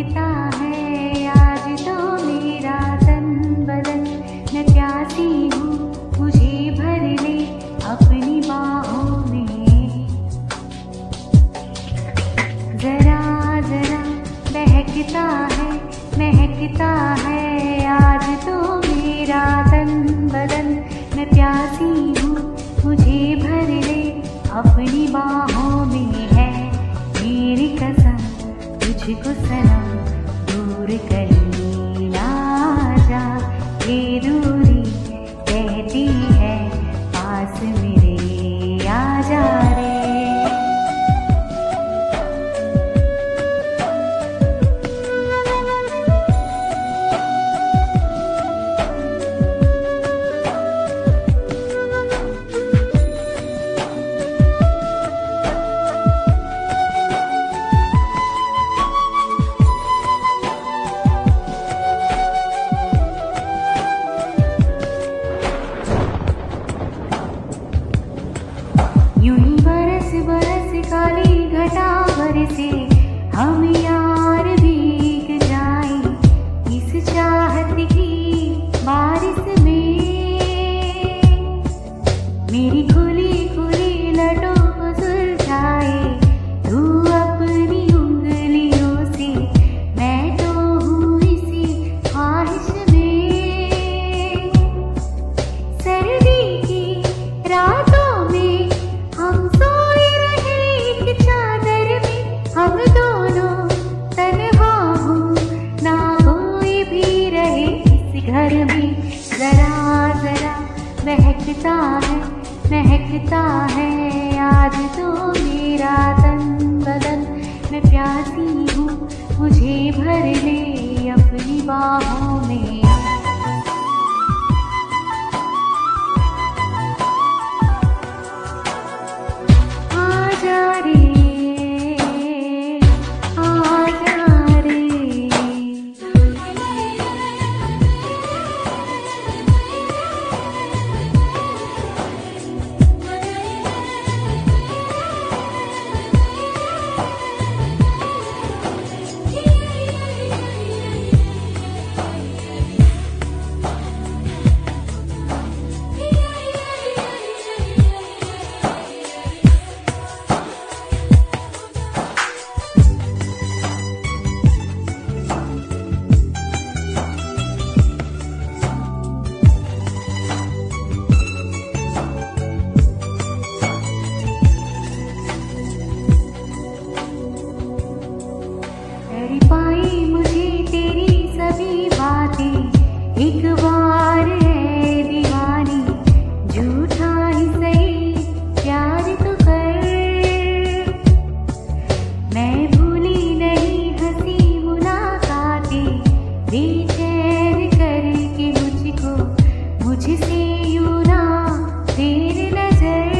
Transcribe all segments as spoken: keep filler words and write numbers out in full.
महकता है आज तो मेरा तन बदन। मैं प्यासी हूँ मुझे भर ले अपनी बाहों में। जरा जरा बहकता है महकता है आज तो मेरा तन बदन। मैं प्यासी हूँ मुझे भर ले अपनी बाहों में। है मेरी कसम तुझको सनम दूर कहीं ना जा। ये दूरी कहती है पास मेरे आ जा रे। यूं ही बरस बरस काली घटा बरसे हम यार भीग जाए इस चाहत की बारिश में। मेरी खुली खुली लटों को सुलझाए तू अपनी उंगलियों से। मैं तो हूँ इसी ख्वाहिश में। सर्दी की रातों में हम सोए रहे एक चादर में। हम दोनों तन्हा हूँ ना कोई भी रहे इस घर में। जरा जरा महकता है महकता है आज तो मेरा तन बदन। मैं प्यासी हूँ मुझे भर ले अपनी बाहों में। पाई मुझे तेरी सभी बातें एक बार है दीवानी। झूठा ही सही प्यार तो कर। मैं भूली नहीं हंसी मुलाकातें बेचैन करके मुझको मुझसे यूं ना फेर नजर।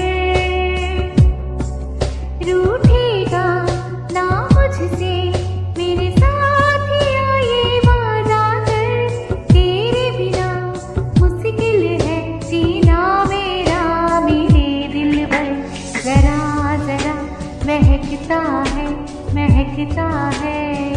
रूठेगा ना मुझसे मेरे साथिया ये वादा कर। तेरे बिना मुश्किल है जीना मेरा मेरे दिल भर। जरा जरा महकता है महकता है